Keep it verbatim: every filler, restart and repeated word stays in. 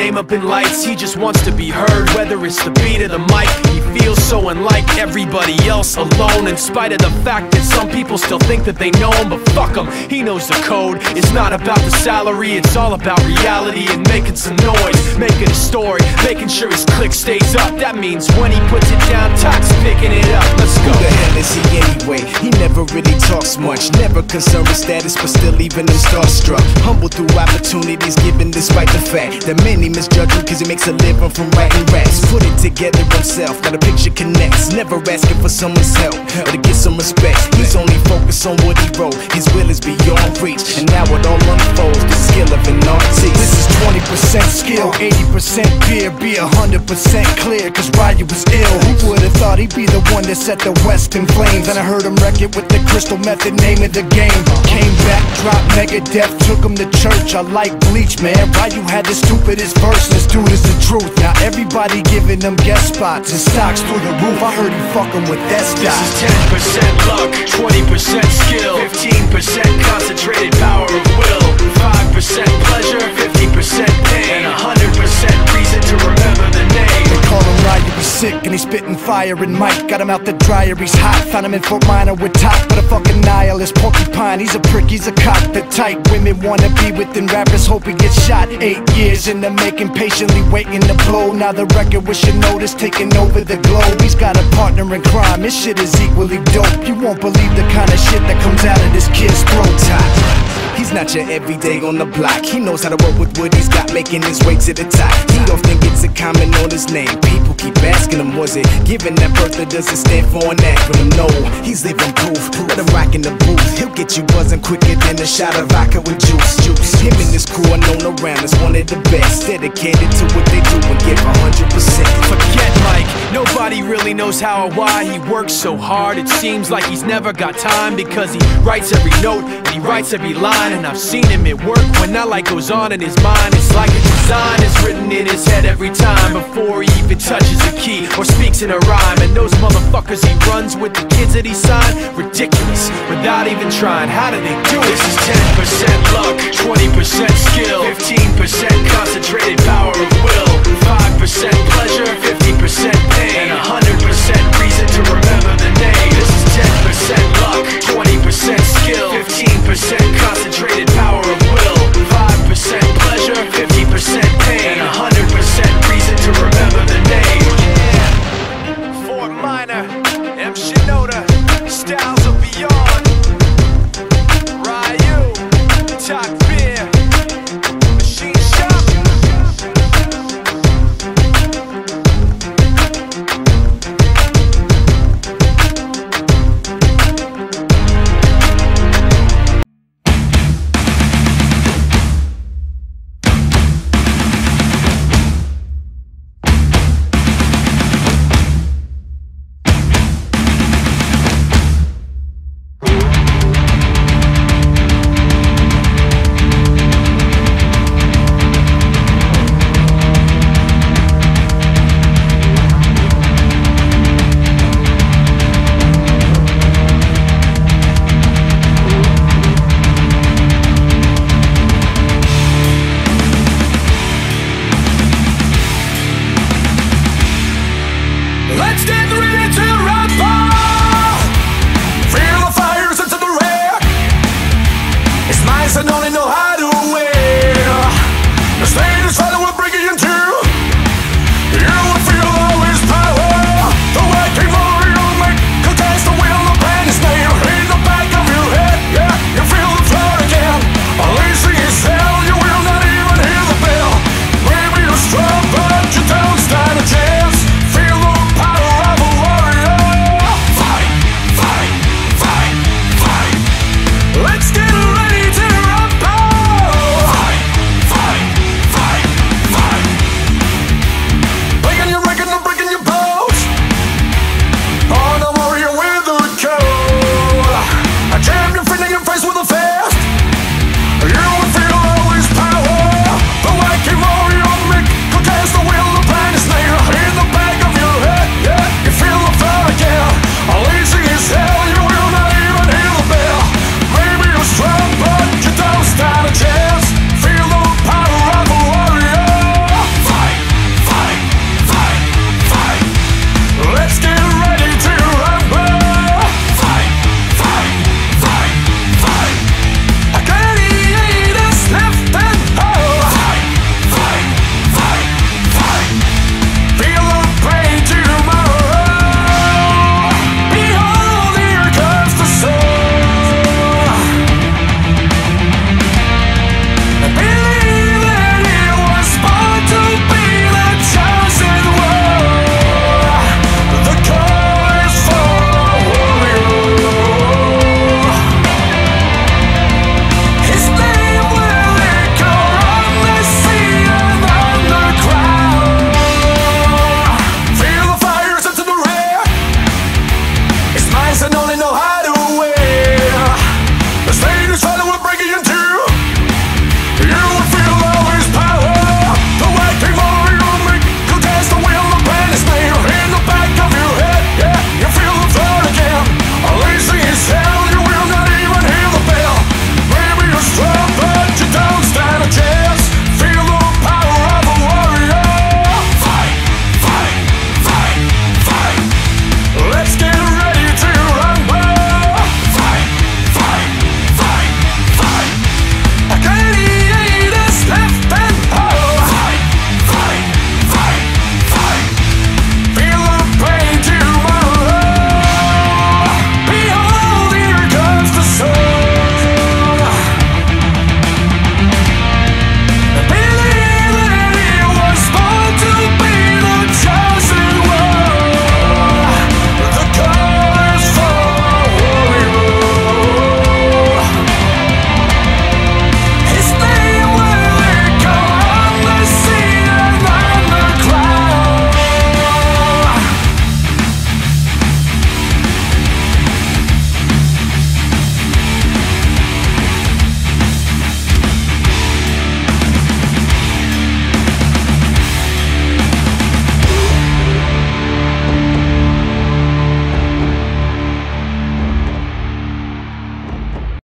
name up in lights. He just wants to be heard, whether it's the beat or the mic. He feels so unlike everybody else, alone, in spite of the fact that some people still think that they know him. But fuck him, he knows the code. It's not about the salary, it's all about reality and making some noise, making a story, making sure his click stays up. That means when he puts it down, Tox picking it up. Let's go. Who the hell is he anyway? He never really talks much, never concerned with status, but still leaving him starstruck. Humble through opportunities given despite the fact that many misjudge him cause he makes a living from writing raps. Put it together himself, now the picture connects. Never asking for someone's help or to get some respect. He's only focused on what he wrote. His will is beyond reach, and now it all unfolds, the skill of an artist. This is twenty percent skill, eighty percent fear. Be a hundred percent clear, cause Ryu was ill. Who would've thought he'd be the one that set the West in flames? And I heard him wreck it with the Crystal Method, name of the game. Came back, dropped Megadeth, took him to church. I like Bleach, man. Ryu had the stupidest verse, this dude is the truth. Now everybody giving them guest spots and stocks through the roof. I heard he fucking with that stock. This is ten percent luck, twenty percent skill, fifteen percent concentrated power of will, five percent pleasure, fifty percent pain, and one hundred percent reason to remember the name. They call him Ryu, he's sick and he's spitting fire. And Mike got him out the dryer, he's hot. Found him in Fort Minor with top, but a fucking nihilist porcupine. He's a prick, he's a cock, the type women wanna be within. Rappers hope he gets shot. Eight years in the making, patiently waiting to blow. Now the record with your notice taking over the globe. He's got a partner in crime, this shit is equally dope. You won't believe the kind of shit that comes out of this kid's throat. He's not your everyday on the block. He knows how to work with what he's got, making his way to the top. He often gets a comment on his name. People keep asking him, was it given that birth or does it stand for an acronym? No, he's living proof. Let him rock in the booth. He'll get you buzzing quicker than a shot of vodka with juice. Juice. Him and his crew are known around as one of the best, dedicated to what they do and give one hundred percent. Forget Mike, nobody really knows how or why he works so hard. It seems like he's never got time, because he writes every note and he writes every line. And I've seen him at work when that light goes on in his mind. It's like a design is written in his head every time, before he even touches a key or speaks in a rhyme. And those motherfuckers he runs with, the kids that he signed, ridiculous, without even trying. How do they do it? This is ten percent luck, twenty percent skill, fifteen percent concentrated power of will, five percent pleasure, fifty percent pain, and one hundred percent reason to remember the name. This is ten percent luck, twenty